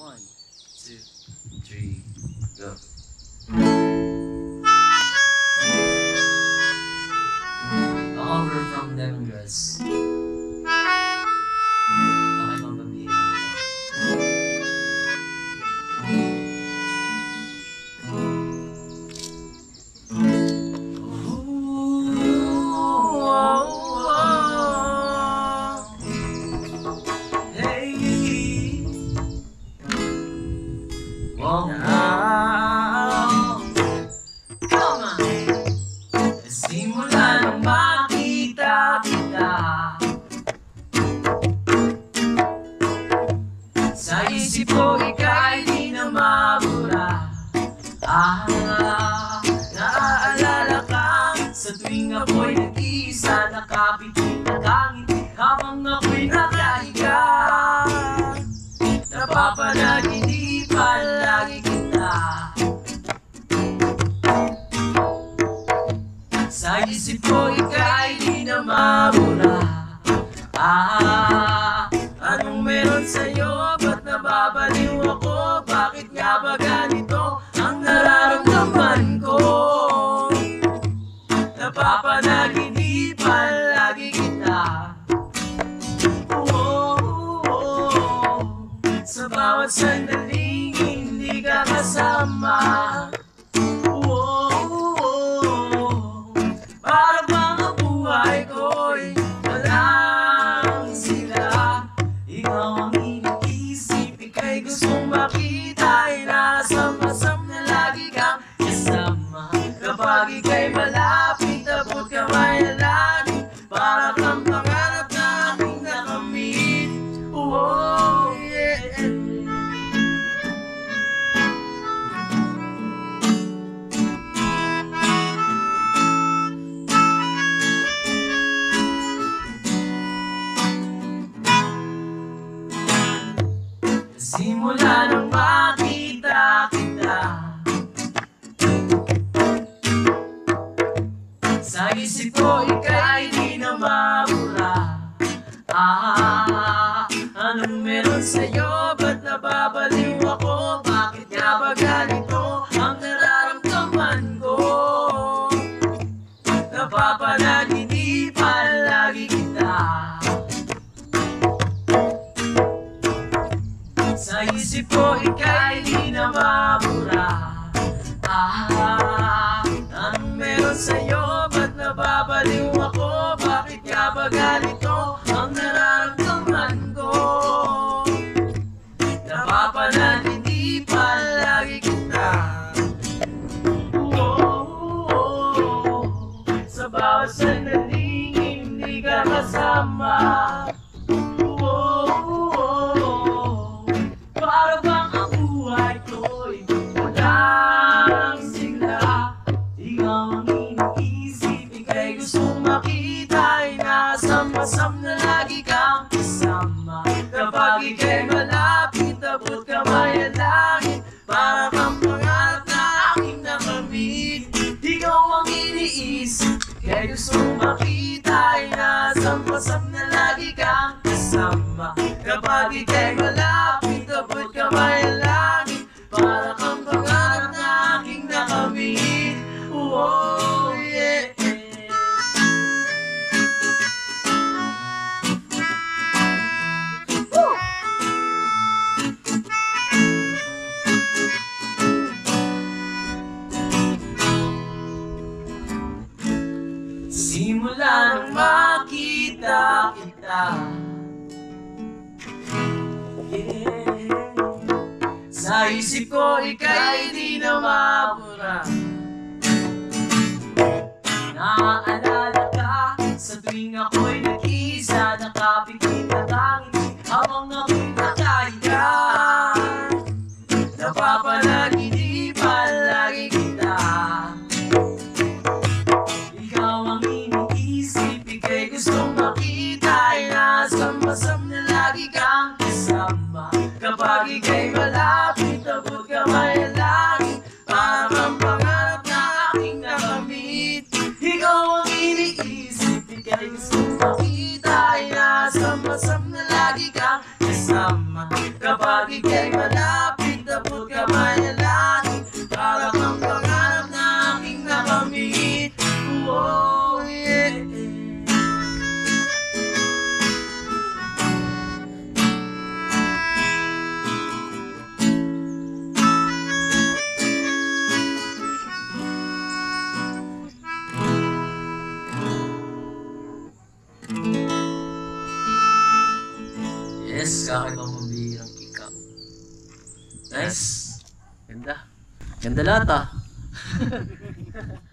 One, two, three, go. A cover from Lemongrass. Bakit bang pambihira simula nang makita kita, sa isip ko ika'y di na mabura. Naaalala ka sa tuwing ako'y nag-iisa, nakapitin nakangiti habang ako'y nakahiga. Napapanaginipan lagi kita, sa isip ko ika'y di na mabura. Anong meron sa'yo? Ba't nababaliw ako? Bakit nga ba ganito ang nararamdaman ko? Napapanaginipan lagi kita. Sa bawat sandaling hindi ka kasama. Para bang ang buhay ko'y walang sila. Ikaw ang iniisip, ika'y gustong makita. Inasam-asam na lagi kang kasama. Kapag ika'y malapit, abot kamay na langit. Para kang pangarap na aking nakamit. Oh, yeah. Simula nang makita kita, sa isip ko ika'y di na mabura. Anong meron sa'yo? Ba't nababaliw ako? Bakit nga ba ganito ang nararamdaman ko? Napapanaginipan lagi kita, sa isip ko ika'y di na mabura. Anong meron sa'yo? Ba't nababaliw ako? Bakit nga ba ganito ang nararamdaman ko? Napapanaginipan lagi kita. Sa bawat sandaling hindi ka kasama. Para bang ang buhay ko'y walang sigla. Ikaw ang iniisip, ika'y gustong makita. Inasam-asam na lagi kang kasama. Kapag ika'y malapit, abot kamay ang langit. Para kang pangarap na aking nakamit. Ikaw ang iniisip, ika'y gustong makita. Inasam-asam na lagi kang kasama. Kapag ika'y malapit, abot kamay ang langit. Para kang pangarap na aking nakamit. Oh, yeah. Simula nang makita kita, sa isip ko ika'y di na mabura. Naaalala ka sa tuwing ako'y nag-iisa, nakapitin na langit habang ako'y nakahiga. Napapanaginipan lagi kita, ikaw ang iniisip, ika'y gustong makita. Inasam-asam na lagi kang kasama. Kapag ika'y malapit, abot kamay ang langit. Para kang pangarap na aking nakamit. Ikaw ang iniisip, ika'y gustong makita. Inasam-asam na lagi kang kasama. Kapag ika'y malapit, sa akin ang mabihirang ikaw. Nice. Ganda. Ganda lahat ah.